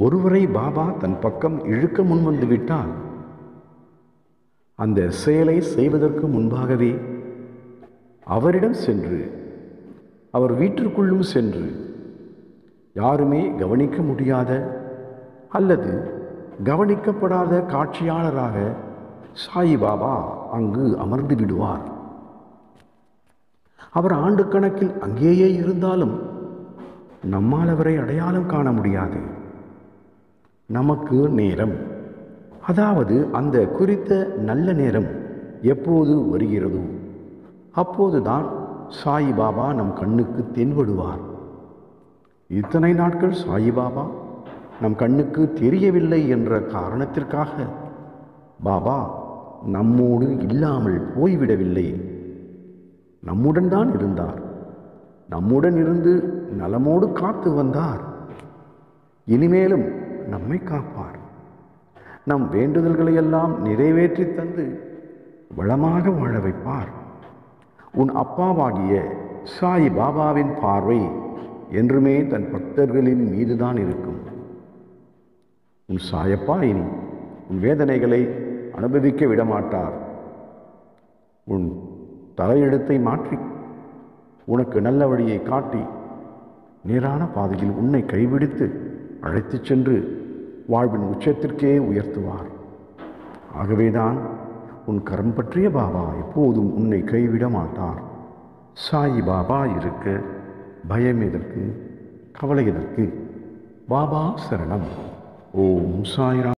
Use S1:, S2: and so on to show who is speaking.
S1: ஒருவரை பாபா தன் பக்கம் இழுக்க முன்வந்து விட்டால் அந்த செயலை செய்வதற்கு முன்பாகவே அவரிடம் சென்று அவர் வீட்டிற்குள்ளும் சென்று யாருமே கவனிக்க முடியாத அல்லது கவனிக்கப்படாத காட்சியாளராக சாய் பாபா அங்கு அமர்ந்து விடுவார். அவர் ஆண்டு கணக்கில் அங்கேயே இருந்தாலும் நம்மால் அவரை அடையாளம் காண முடியாது. நமக்கு நேரம், அதாவது அந்த குறித்த நல்ல நேரம் எப்போது வருகிறதோ அப்போதுதான் சாய் பாபா நம் கண்ணுக்கு தென்படுவார். இத்தனை நாட்கள் சாய் பாபா நம் கண்ணுக்கு தெரியவில்லை என்ற காரணத்திற்காக பாபா நம்மோடு இல்லாமல் போய்விடவில்லை. நம்முடன் தான் இருந்தார். நம்முடன் இருந்து நலமோடு காத்து வந்தார். இனிமேலும் நம்மை காப்பார். நம் வேண்டுதல்களை எல்லாம் நிறைவேற்றி தந்து வளமாக வாழ வைப்பார். உன் அப்பாவாகிய சாய் பாபாவின் பார்வை என்றுமே தன் பக்தர்களின் மீதுதான் இருக்கும். உன் சாயப்பா இனி உன் வேதனைகளை அனுபவிக்க விடமாட்டார். உன் தலையெழுத்தை மாற்றி உனக்கு நல்ல வழியை காட்டி நேரான பாதையில் உன்னை கைவிடுத்து அழைத்துச் சென்று வாழ்வின் உச்சத்திற்கே உயர்த்துவார். ஆகவேதான் உன் கரம் பற்றிய பாபா எப்போதும் உன்னை கைவிட மாட்டார். சாய் பாபா இருக்க பயம் எதற்கு, கவலை எதற்கு? பாபா சரணம். ஓம் சாய்ராம்.